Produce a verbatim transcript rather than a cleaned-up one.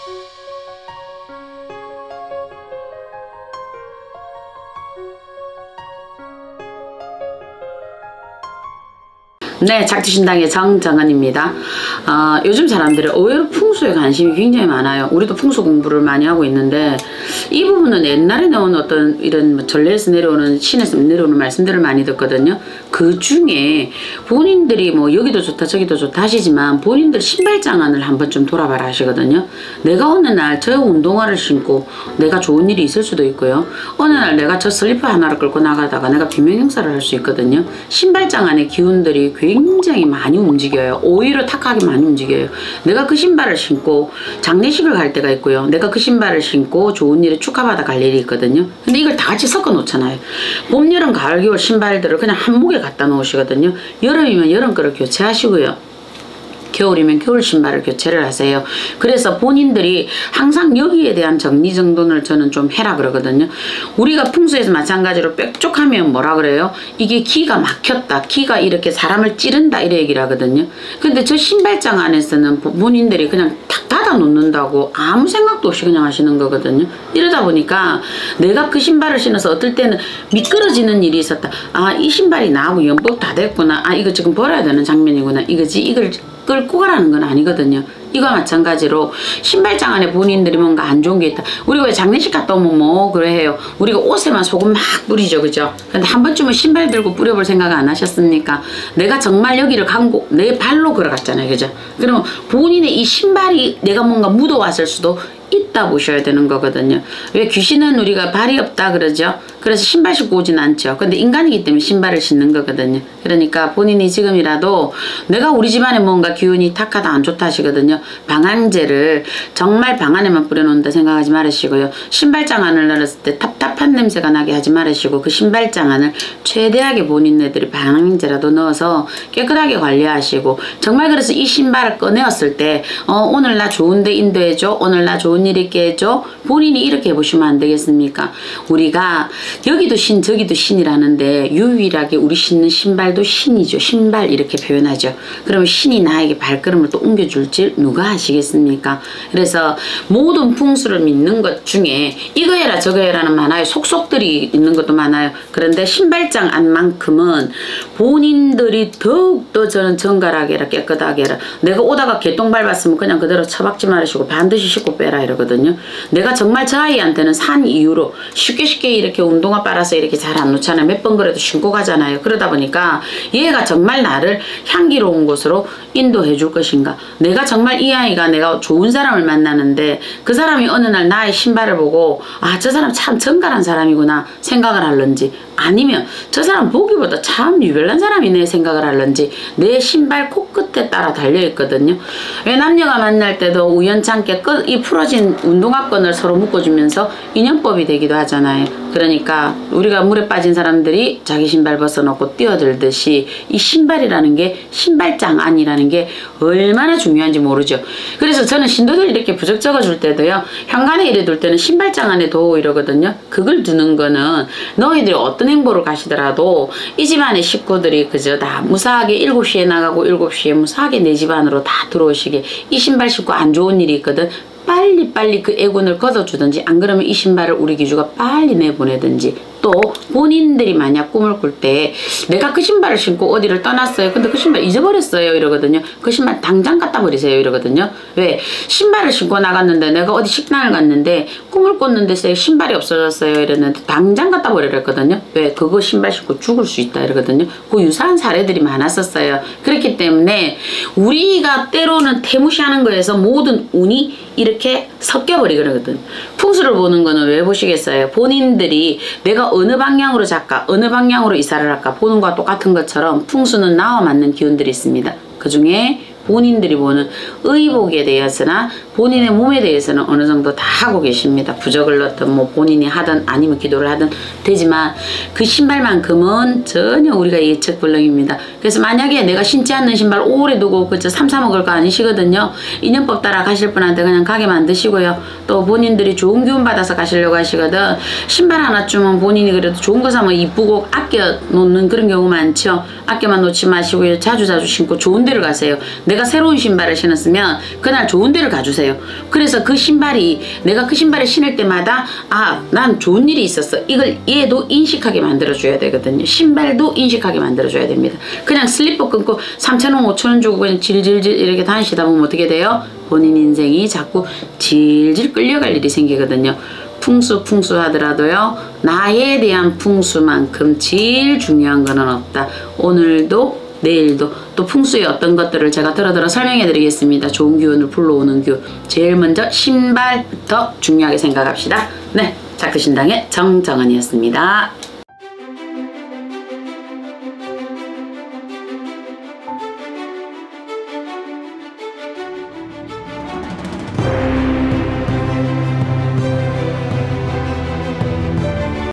네, 작두신당의 정정은입니다. 어, 요즘 사람들이 의외로 풍수에 관심이 굉장히 많아요. 우리도 풍수 공부를 많이 하고 있는데 이 부분은 옛날에 나온 어떤 이런 전례에서 내려오는 신에서 내려오는 말씀들을 많이 듣거든요. 그 중에 본인들이 뭐 여기도 좋다 저기도 좋다 하시지만 본인들 신발장안을 한번 좀 돌아봐라 하시거든요. 내가 어느 날 저 운동화를 신고 내가 좋은 일이 있을 수도 있고요. 어느 날 내가 저 슬리퍼 하나를 끌고 나가다가 내가 비명행사를 할 수 있거든요. 신발장안의 기운들이 굉장히 많이 움직여요. 오히려 탁하게 많이 움직여요. 내가 그 신발을 신고 장례식을 갈 때가 있고요. 내가 그 신발을 신고 좋은 일에 축하받아 갈 일이 있거든요. 근데 이걸 다 같이 섞어 놓잖아요. 봄, 여름, 가을, 겨울 신발들을 그냥 한 목에 갖다 놓으시거든요. 여름이면 여름 거를 교체하시고요. 겨울이면 겨울 신발을 교체를 하세요. 그래서 본인들이 항상 여기에 대한 정리정돈을 저는 좀 해라 그러거든요. 우리가 풍수에서 마찬가지로 뾰족하면 뭐라 그래요? 이게 기가 막혔다. 기가 이렇게 사람을 찌른다 이래 얘기를 하거든요. 근데 저 신발장 안에서는 본인들이 그냥 탁 닫아 놓는다고 아무 생각도 없이 그냥 하시는 거거든요. 이러다 보니까 내가 그 신발을 신어서 어떨 때는 미끄러지는 일이 있었다. 아, 이 신발이 나하고 연법 다 됐구나. 아, 이거 지금 버려야 되는 장면이구나. 이거지. 이걸 끌고 가라는 건 아니거든요. 이거 마찬가지로 신발장 안에 본인들이 뭔가 안 좋은 게 있다. 우리가 왜 장례식 갔다 오면 뭐 그래 해요. 우리가 옷에만 소금 막 뿌리죠. 그죠? 근데 한 번쯤은 신발 들고 뿌려볼 생각 안 하셨습니까? 내가 정말 여기를 간고 내 발로 걸어갔잖아요. 그죠? 그러면 본인의 이 신발이 내가 뭔가 묻어왔을 수도 있다 보셔야 되는 거거든요. 왜 귀신은 우리가 발이 없다 그러죠? 그래서 신발 신고 오진 않죠. 근데 인간이기 때문에 신발을 신는 거거든요. 그러니까 본인이 지금이라도 내가 우리 집안에 뭔가 기운이 탁하다 안 좋다 하시거든요. 방향제를 정말 방 안에만 뿌려놓는다 생각하지 말으시고요. 신발장 안을 열었을 때 답답한 냄새가 나게 하지 말으시고 그 신발장 안을 최대하게 본인네들이 방향제라도 넣어서 깨끗하게 관리하시고 정말 그래서 이 신발을 꺼내었을 때 어, 오늘 나 좋은데 인도해줘. 오늘 나 좋은 일 있게 해줘. 본인이 이렇게 해보시면 안 되겠습니까? 우리가 여기도 신 저기도 신이라는데 유일하게 우리 신는 신발도 신이죠. 신발 이렇게 표현하죠. 그러면 신이 나에게 발걸음을 또 옮겨줄지 누가 하시겠습니까? 그래서 모든 풍수를 믿는 것 중에 이거 해라 저거 해라는 많아요. 속속들이 있는 것도 많아요. 그런데 신발장 안만큼은 본인들이 더욱더 저는 정갈하게 해라 깨끗하게 해라. 내가 오다가 개똥 밟았으면 그냥 그대로 처박지 말으시고 반드시 씻고 빼라 이러거든요. 내가 정말 저 아이한테는 산 이후로 쉽게 쉽게 이렇게 운동화 빨아서 이렇게 잘 안 놓잖아요. 몇 번 그래도 신고 가잖아요. 그러다 보니까 얘가 정말 나를 향기로운 곳으로 인도해 줄 것인가. 내가 정말 이 아이가 내가 좋은 사람을 만나는데 그 사람이 어느 날 나의 신발을 보고 아, 저 사람 참 정갈한 사람이구나 생각을 할런지 아니면 저 사람 보기보다 참 유별난 사람이네 생각을 할런지 내 신발 코끝에 따라 달려있거든요. 왜 남녀가 만날 때도 우연찮게 끝, 이 풀어진 운동화끈을 서로 묶어주면서 인연법이 되기도 하잖아요. 그러니까 우리가 물에 빠진 사람들이 자기 신발 벗어놓고 뛰어들듯이 이 신발이라는 게 신발장 안이라는 게 얼마나 중요한지 모르죠. 그래서 저는 신도들 이렇게 부적 적어줄 때도요. 현관에 이래 둘 때는 신발장 안에 둬 이러거든요. 그걸 두는 거는 너희들이 어떤 행보를 가시더라도 이 집안의 식구들이 그저 다 무사하게 일곱 시에 나가고 일곱 시에 무사하게 내 집안으로 다 들어오시게 이 신발 신고 안 좋은 일이 있거든. 빨리빨리 그 애군을 걷어주든지 안 그러면 이 신발을 우리 기주가 빨리 내보내든지 또 본인들이 만약 꿈을 꿀 때 내가 그 신발을 신고 어디를 떠났어요. 근데 그 신발 잊어버렸어요 이러거든요. 그 신발 당장 갖다 버리세요 이러거든요. 왜? 신발을 신고 나갔는데 내가 어디 식당을 갔는데 꿈을 꿨는데 신발이 없어졌어요 이랬는데 당장 갖다 버리라 했거든요. 왜? 그거 신발 신고 죽을 수 있다 이러거든요. 그 유사한 사례들이 많았었어요. 그렇기 때문에 우리가 때로는 태무시하는 거에서 모든 운이 이렇게 섞여버리거든. 풍수를 보는 거는 왜 보시겠어요? 본인들이 내가 어느 방향으로 잘까 어느 방향으로 이사를 할까 보는 거와 똑같은 것처럼 풍수는 나와 맞는 기운들이 있습니다. 그 중에 본인들이 보는 의복에 대해서나 본인의 몸에 대해서는 어느 정도 다 하고 계십니다. 부적을 넣든 뭐 본인이 하든 아니면 기도를 하든 되지만 그 신발만큼은 전혀 우리가 예측불능입니다. 그래서 만약에 내가 신지 않는 신발 오래 두고 그저 삼사 먹을 거 아니시거든요. 인연법 따라 가실 분한테 그냥 가게 만드시고요. 또 본인들이 좋은 기운 받아서 가시려고 하시거든 신발 하나쯤은 본인이 그래도 좋은 거 사면 이쁘고 아껴 놓는 그런 경우 많죠. 아껴만 놓지 마시고요. 자주자주 신고 좋은 데를 가세요. 내가 새로운 신발을 신었으면 그날 좋은 데를 가주세요. 있어요. 그래서 그 신발이 내가 그 신발을 신을 때마다 아, 난 좋은 일이 있었어. 이걸 얘도 인식하게 만들어줘야 되거든요. 신발도 인식하게 만들어줘야 됩니다. 그냥 슬리퍼 끊고 삼천 원, 오천 원 주고 그냥 질질질 이렇게 다니시다 보면 어떻게 돼요? 본인 인생이 자꾸 질질 끌려갈 일이 생기거든요. 풍수 풍수 하더라도요. 나에 대한 풍수만큼 제일 중요한 거는 없다. 오늘도 내일도 또 풍수의 어떤 것들을 제가 들어들어 설명해 드리겠습니다. 좋은 기운을 불러오는 기운. 제일 먼저 신발부터 중요하게 생각합시다. 네, 작두신당의 정정은이었습니다.